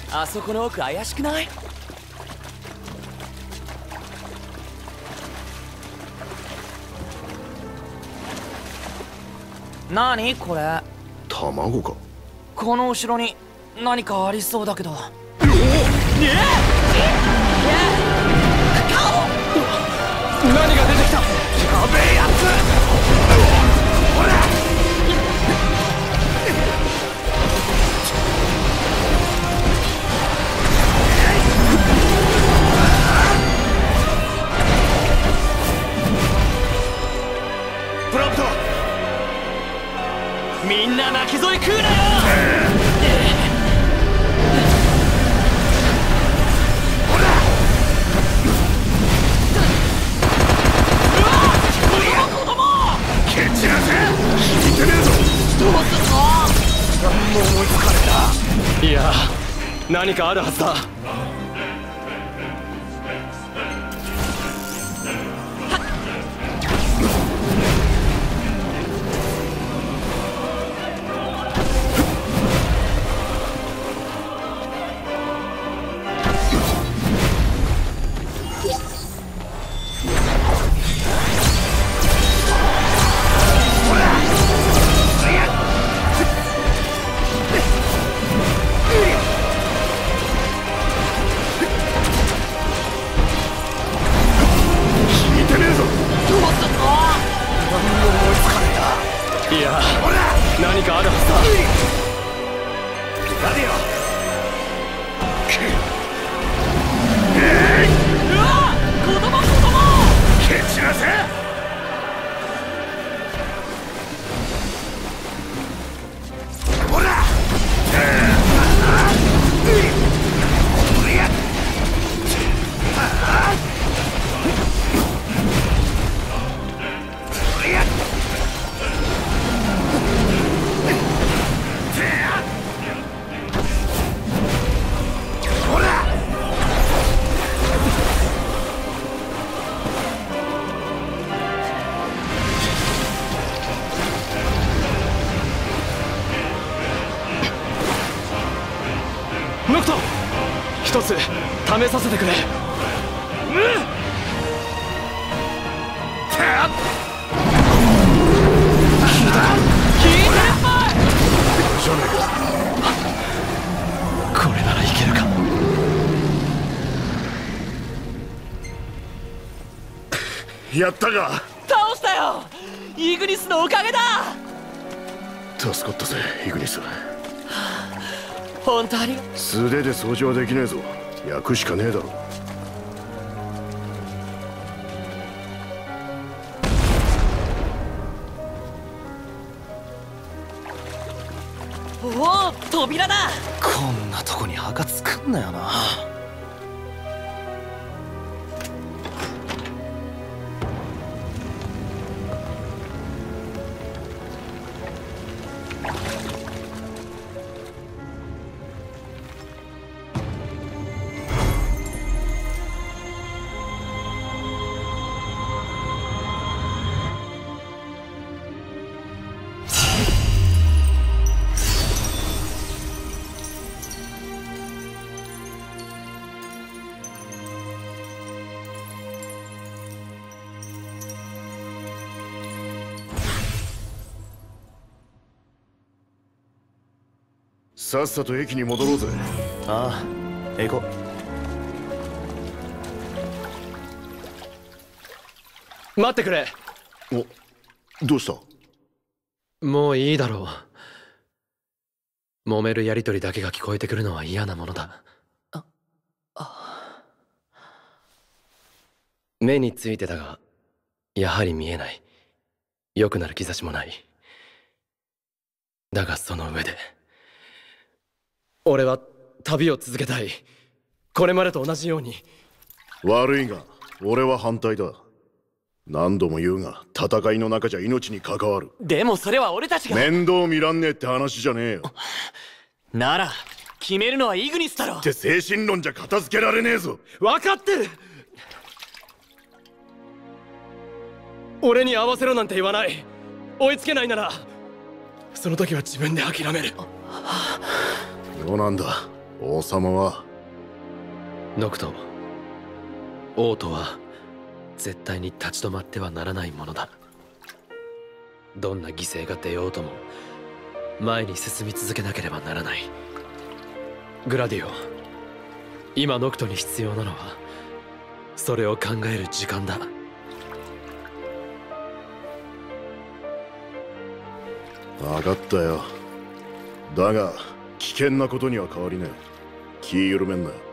あそこの奥怪しくない？何これ？ 卵か？ この後ろに何かありそうだけど。 何が出てきた？やべえやつ！ほら！ プロンプト！みんな巻き添え食うなよ！ いや、何かあるはずだ。いや、何かあるはずだ。 誰よ。 うわ！子供！ 蹴散らせ！ほら！ ノクト、一つ試させてくれ。これならいけるか。 やったか？ 倒したよ！イグニスのおかげだ！ 助かったぜ、イグニス。 本当に素手で掃除はできねえぞ。焼くしかねえだろ。 おお、扉だ！ こんなとこに墓作んなよな。 さっさと駅に戻ろうぜ。 ああ、行こう。待ってくれ。 お、どうした？ もういいだろう。揉めるやりとりだけが聞こえてくるのは嫌なものだ。目についてたが、やはり見えない。良くなる兆しもない。だがその上で俺は旅を続けたい。これまでと同じように。 悪いが俺は反対だ。何度も言うが戦いの中じゃ命に関わる。 でもそれは俺たちが。 面倒見らんねえって話じゃねえよ。 なら決めるのはイグニスだろ。 って精神論じゃ片付けられねえぞ。 分かってる。俺に合わせろなんて言わない。追いつけないならその時は自分で諦める。 どうなんだ、 王様はノクト、王とは絶対に立ち止まってはならないものだ。どんな犠牲が出ようとも前に進み続けなければならない。グラディオ、今ノクトに必要なのはそれを考える時間だ。 分かったよ。だが危険なことには変わりねえ。気緩めんなよ。